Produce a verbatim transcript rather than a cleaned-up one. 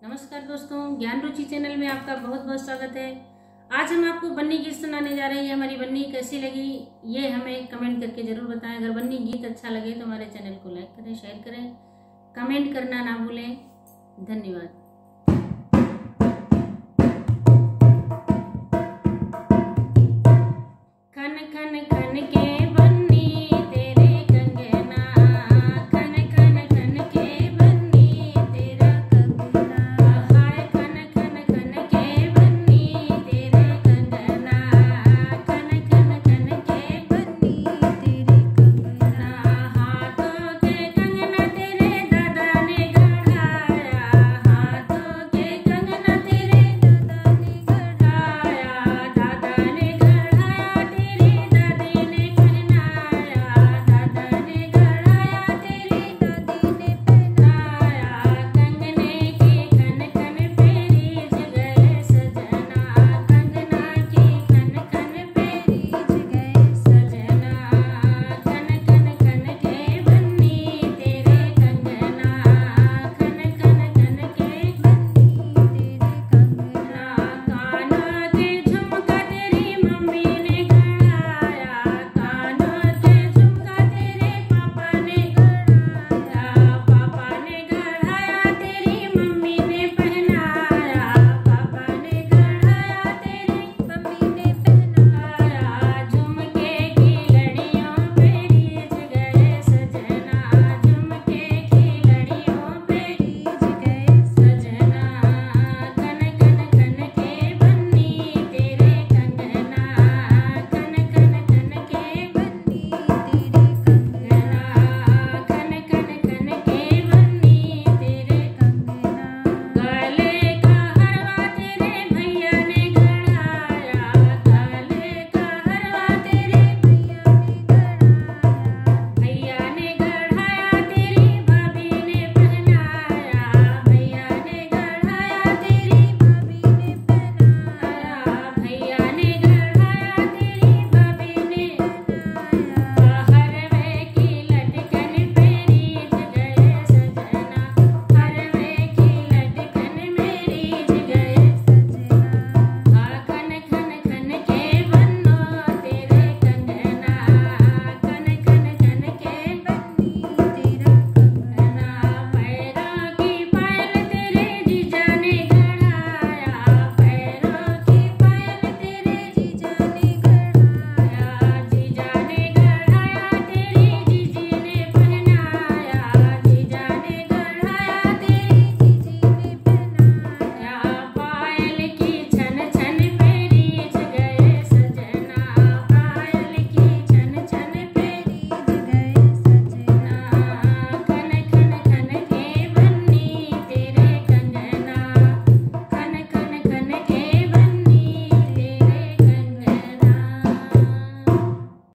नमस्कार दोस्तों, ज्ञान रुचि चैनल में आपका बहुत बहुत स्वागत है। आज हम आपको बन्नी गीत सुनाने जा रहे हैं। हमारी बन्नी कैसी लगी ये हमें कमेंट करके जरूर बताएं। अगर बन्नी गीत अच्छा लगे तो हमारे चैनल को लाइक करें, शेयर करें, कमेंट करना ना भूलें। धन्यवाद। खन खन खन के